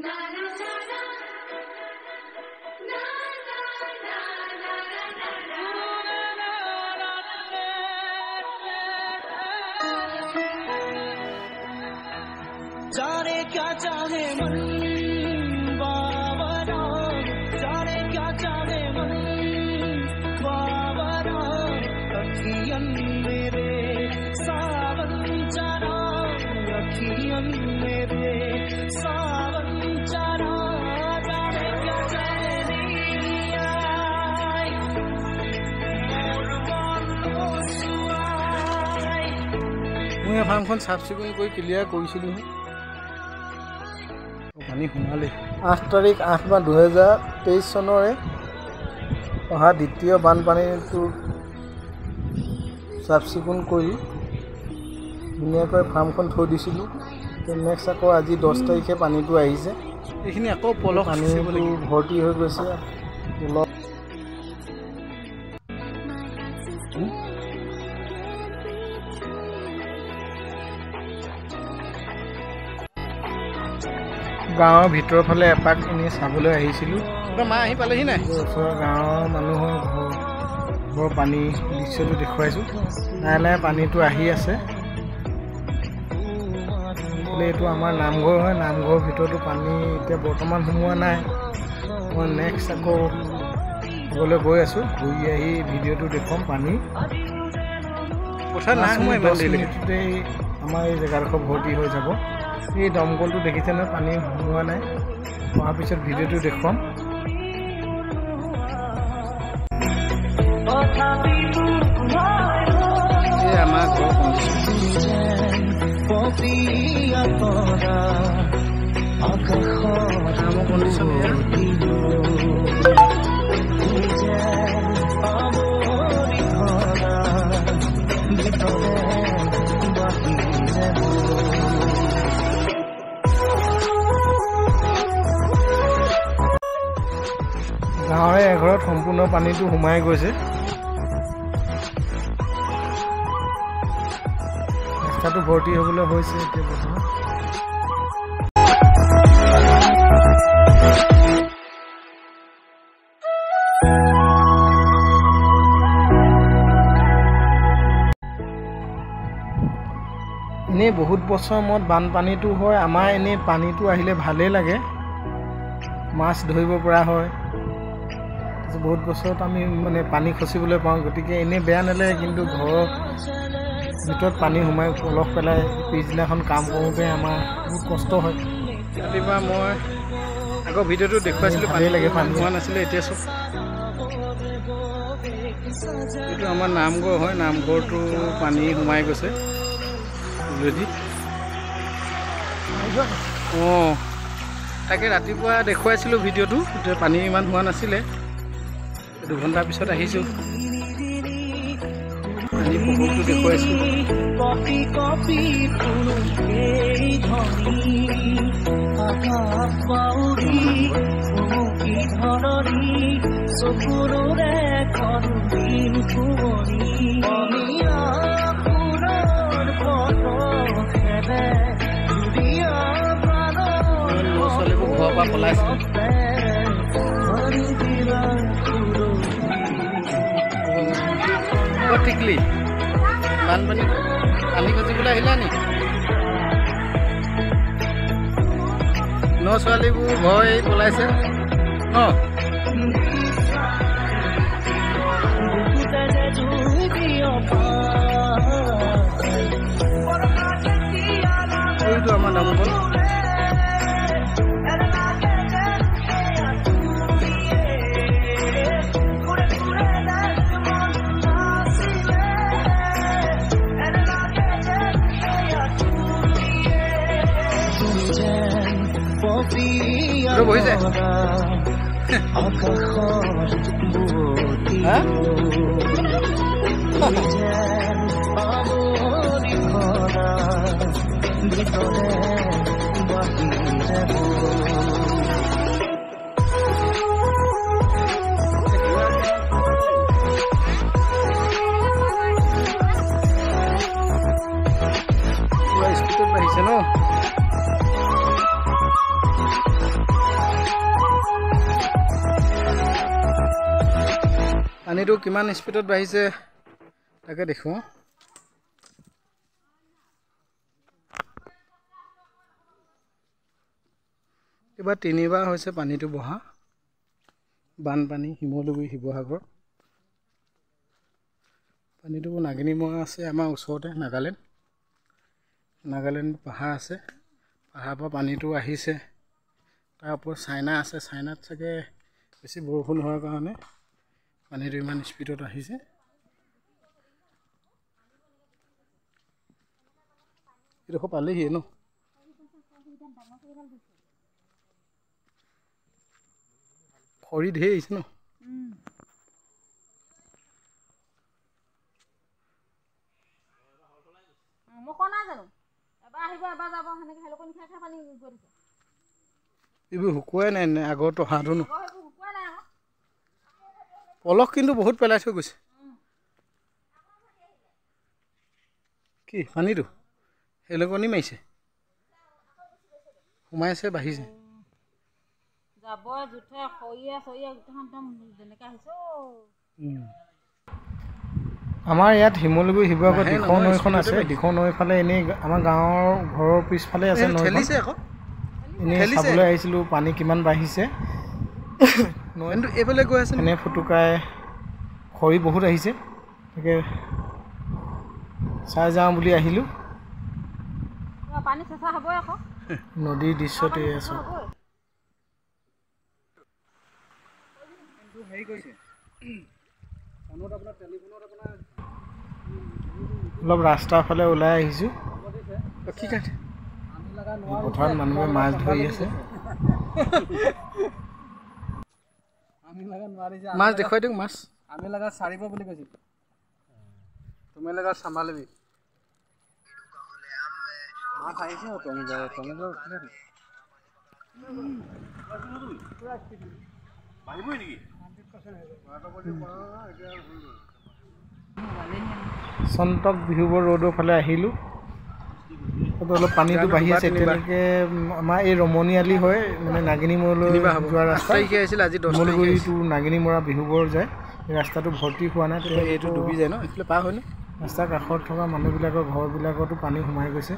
जाने क्या चाहे मन बावरा जाने क्या चाहे मन बावरा अखियन मेरे सावन जाना अखियन मेरे सावन जाना जाने क्या चाहे नीलिया मैं फार्मखन साफ चिकुन কৰি ক্লিয়াৰ কৰিছিলোঁ পানী সোমালে 8 তাৰিখ 8/2023 চনৰে অহা দ্বিতীয় বানপানীটো চাফ চিকুণ কৰি ধুনীয়াকৈ ফাৰ্মখন থৈ দিছিলোঁ নেক্সট আকৌ আজি 10 তাৰিখে পানীটো আহিছে এইখিনি আকৌ পলক পানীটো ভৰ্তি হৈ গৈছে পলক গাঁৱৰ ভিতৰৰ ফালে এপাক এনে চাবলৈ আহিছিলোঁ মা আহি পালেহি নাই ওচৰৰ গাঁৱৰ মানুহৰ ঘৰ পানী দৃশ্যটো দেখুৱাইছোঁ লাহে লাহে পানীটো আহি আছে এইটো আমাৰ নামঘৰ হয় নামঘৰৰ ভিতৰতো পানী এতিয়া বৰ্তমান সোমোৱা নাই মই নেক্সট আকৌ ঘৰলৈ গৈ আছোঁ ঘূৰি আহি ভিডিঅ'টো দেখুৱাম পানী কথা নাই মই ইমান দেৰিলৈকে আমাৰ এই জেগাডোখৰ ভৰ্তি হৈ যাব এই দমকলটো দেখিছে নহয় পানী সোমোৱা নাই অহাৰ পিছত ভিডিঅ'টো দেখুৱাম এই আমাৰ কণ্ডিশ্যন গাঁৱৰে এঘৰত সম্পূৰ্ণ পানীটো সোমাই গৈছে ৰাস্তাটো ভৰ্তি হ'বলৈ হৈছে এতিয়া বৰ্তমান এনেই বহুত বছৰ মূৰত বানপানীটো হয় আমাৰ এনেই পানীটো আহিলে ভালেই লাগে মাছ ধৰিব পৰা হয় বহুত বছৰত আমি মানে পানী খচিবলৈ পাওঁ গতিকে এনেই বেয়া নালাগে কিন্তু ঘৰৰ ভিতৰত পানী সোমাই পলস পেলাই পিছদিনাখন কাম কৰোঁতে আমাৰ বহুত কষ্ট হয় ৰাতিপুৱা মই আগৰ ভিডিঅ'টো দেখুৱাইছিলোঁ পানী লাগে পানী হোৱা নাছিলে এতিয়া চব এইটো আমাৰ নামঘৰ হয় নামঘৰটো পানী সোমাই গৈছে যদি অঁ তাকে ৰাতিপুৱা দেখুৱাইছিলোঁ ভিডিঅ'টো এতিয়া পানী ইমান হোৱা নাছিলে 2 ঘণ্টাৰ পিছত আহিছোঁ পানী বহুতো দেখুৱাইছোঁ কপি কপি ফুলকেই ধৰি আকাশবাউৰী ফুকি ধৰি চকুৰে কৰুদিন কুঁৱৰী অমিয়া পুৰৰ ফটো খেলে দুদিয়া প্ৰাণৰ ছোৱালীবোৰ ঘৰৰ পৰা পলাইছে ঠিকলি বানপানী পানী খচিবলৈ আহিলা নি ন ছোৱালীবোৰ ঘৰ এই পলাইছে ন এইটো আমাৰ দমকল বহিছে স্পিডত বাঢ়িছে ন পানীটো কিমান স্পীডত বাঢ়িছে তাকে দেখুৱাওঁ। এইবাৰ 3বাৰ হৈছে পানীটো বঢ়া। বানপানী শিমলুগুৰি শিৱসাগৰ। পানীটো নাগিনী মৰা আছে আমাৰ ওচৰতে নাগালেণ্ড পাহাৰ আছে। পাহাৰৰ পৰা পানীটো আহিছে। তাৰ ওপৰত চাইনা আছে। চাইনাত চাগে বেছি বৰষুণ হোৱাৰ কাৰণে পানীটো ইমান স্পীডত আহিছে। এইডোখৰ পালেহিয়ে ন? খৰি ঢেৰ আহিছে ন? এইবোৰ শুকুৱাই নাই নে আগত অহাটো ন? পলস কিন্তু বহুত পেলাই থৈ গৈছে। কি পানীটো হেলকনি মাৰিছে, সোমাইছে, বাঢ়িছে। আমাৰ ইয়াত শিমলুগুৰি শিৱসাগৰত দিখৌ নৈখন আছে। দিখৌ নৈফালে এনেই আমাৰ গাঁৱৰ ঘৰৰ পিছফালে আছে নৈখন। এনেই চাবলৈ আহিছিলোঁ পানী কিমান বাঢ়িছে। নৈটো এইফালে গৈ আছে, এনে ফুটুকাই খৰি বহুত আহিছে। তাকে চাই যাওঁ বুলি আহিলোঁ। নদীৰ দৃশ্যতে আছোঁ। অলপ ৰাস্তাৰ ফালে ওলাই আহিছোঁ। পথাৰত মানুহে মাছ ধৰি আছে। মাছ দেখুৱাই দিয়ক। মাছ আমি লগা চাৰিব বুলি কৈছিল। তুমি লগা চম্ভালিবি। মাছ আহিছে বাঢ়িবই নেকি? চন্তক বিহুবৰ ৰোডৰ ফালে আহিলোঁ। অলপ পানীটো বাঢ়ি আছে। এতিয়ালৈকে আমাৰ এই ৰমণীআলি হয়, মানে নাগিনী মৰালৈ যোৱা ৰাস্তা। শিমলুগুৰি টু নাগিনী মৰা বিহুবৰ যায়। এই ৰাস্তাটো ভৰ্তি হোৱা নাই। এইটো ডুবি যায় ন? এইফালে পাৰ হয়নে? ৰাস্তাৰ কাষত থকা মানুহবিলাকৰ ঘৰবিলাকতো পানী সোমাই গৈছে।